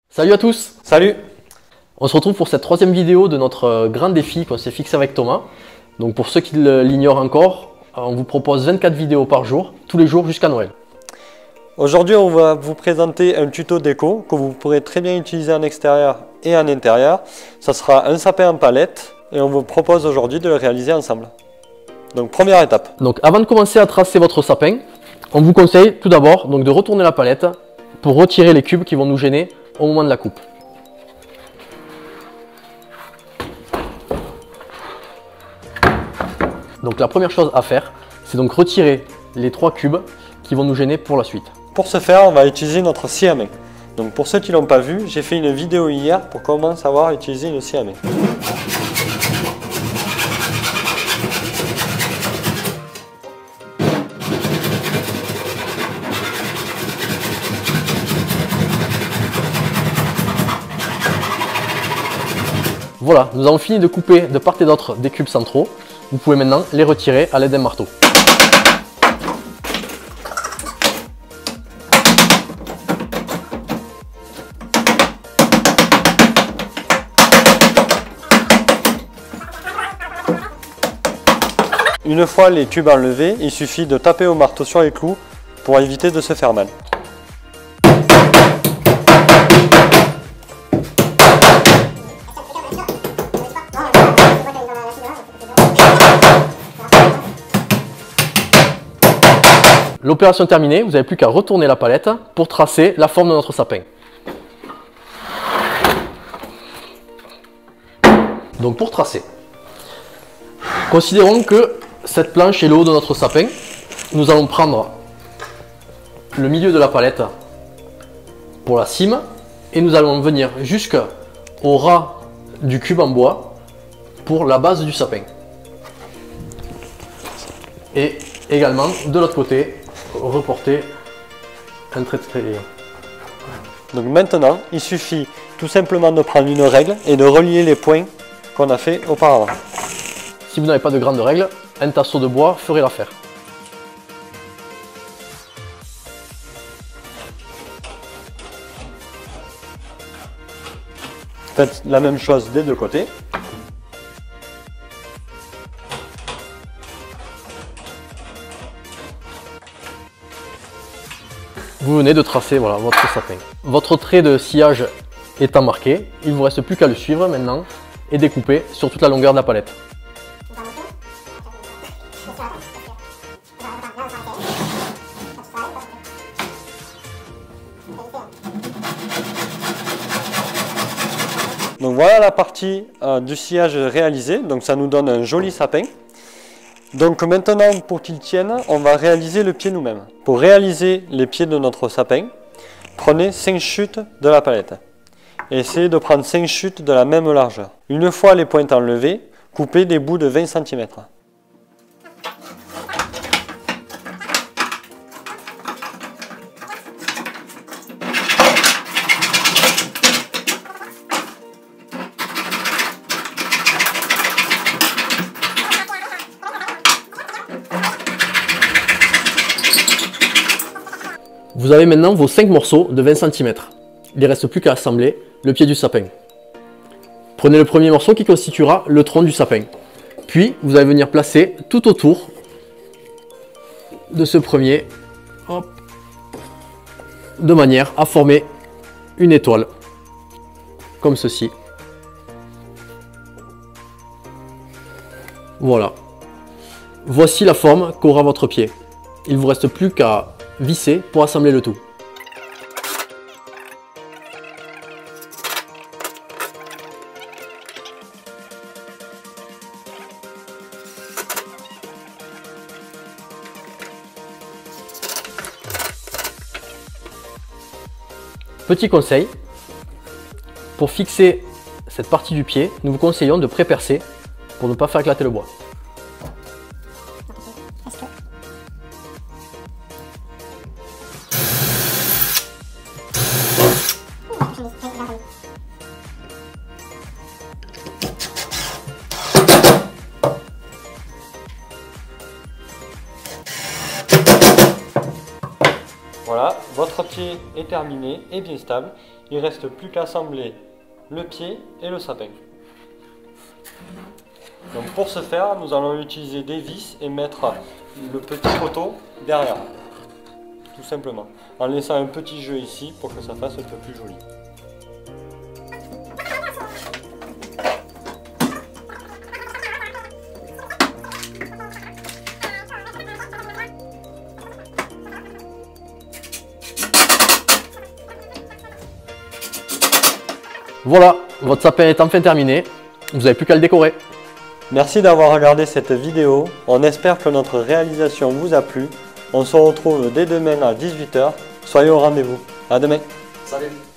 Salut à tous! Salut! On se retrouve pour cette troisième vidéo de notre grand défi qu'on s'est fixé avec Thomas. Donc pour ceux qui l'ignorent encore, on vous propose 24 vidéos par jour, tous les jours jusqu'à Noël. Aujourd'hui, on va vous présenter un tuto déco que vous pourrez très bien utiliser en extérieur et en intérieur. Ça sera un sapin en palette et on vous propose aujourd'hui de le réaliser ensemble. Donc première étape. Donc avant de commencer à tracer votre sapin, on vous conseille tout d'abord de retourner la palette pour retirer les cubes qui vont nous gêner au moment de la coupe. Donc la première chose à faire, c'est donc retirer les 3 cubes qui vont nous gêner pour la suite. Pour ce faire, on va utiliser notre scie à main. Donc pour ceux qui ne l'ont pas vu, j'ai fait une vidéo hier pour comment savoir utiliser une scie à main. Voilà, nous avons fini de couper de part et d'autre des cubes centraux. Vous pouvez maintenant les retirer à l'aide d'un marteau. Une fois les cubes enlevés, il suffit de taper au marteau sur les clous pour éviter de se faire mal. L'opération terminée, vous n'avez plus qu'à retourner la palette pour tracer la forme de notre sapin. Donc pour tracer, considérons que cette planche est le haut de notre sapin. Nous allons prendre le milieu de la palette pour la cime et nous allons venir jusqu'au ras du cube en bois pour la base du sapin. Et également de l'autre côté, reporter un trait de trait. Donc maintenant, il suffit tout simplement de prendre une règle et de relier les points qu'on a fait auparavant. Si vous n'avez pas de grande règle, un tasseau de bois ferait l'affaire. Faites la même chose des deux côtés. Vous venez de tracer votre sapin. Votre trait de sciage étant marqué, il ne vous reste plus qu'à le suivre maintenant et découper sur toute la longueur de la palette. Donc voilà la partie du sciage réalisée, donc ça nous donne un joli sapin. Donc maintenant, pour qu'il tienne, on va réaliser le pied nous-mêmes. Pour réaliser les pieds de notre sapin, prenez 5 chutes de la palette. Et essayez de prendre 5 chutes de la même largeur. Une fois les pointes enlevées, coupez des bouts de 20 cm. Vous avez maintenant vos 5 morceaux de 20 cm. Il ne reste plus qu'à assembler le pied du sapin. Prenez le premier morceau qui constituera le tronc du sapin. Puis vous allez venir placer tout autour de ce premier, hop, de manière à former une étoile, comme ceci. Voilà. Voici la forme qu'aura votre pied. Il ne vous reste plus qu'à visser pour assembler le tout. Petit conseil, pour fixer cette partie du pied, nous vous conseillons de pré-percer pour ne pas faire éclater le bois. Voilà, votre pied est terminé et bien stable. Il ne reste plus qu'à assembler le pied et le sapin. Donc pour ce faire, nous allons utiliser des vis et mettre le petit poteau derrière. Tout simplement. En laissant un petit jeu ici pour que ça fasse un peu plus joli. Voilà, votre sapin est enfin terminé. Vous n'avez plus qu'à le décorer. Merci d'avoir regardé cette vidéo. On espère que notre réalisation vous a plu. On se retrouve dès demain à 18 h. Soyez au rendez-vous. À demain. Salut.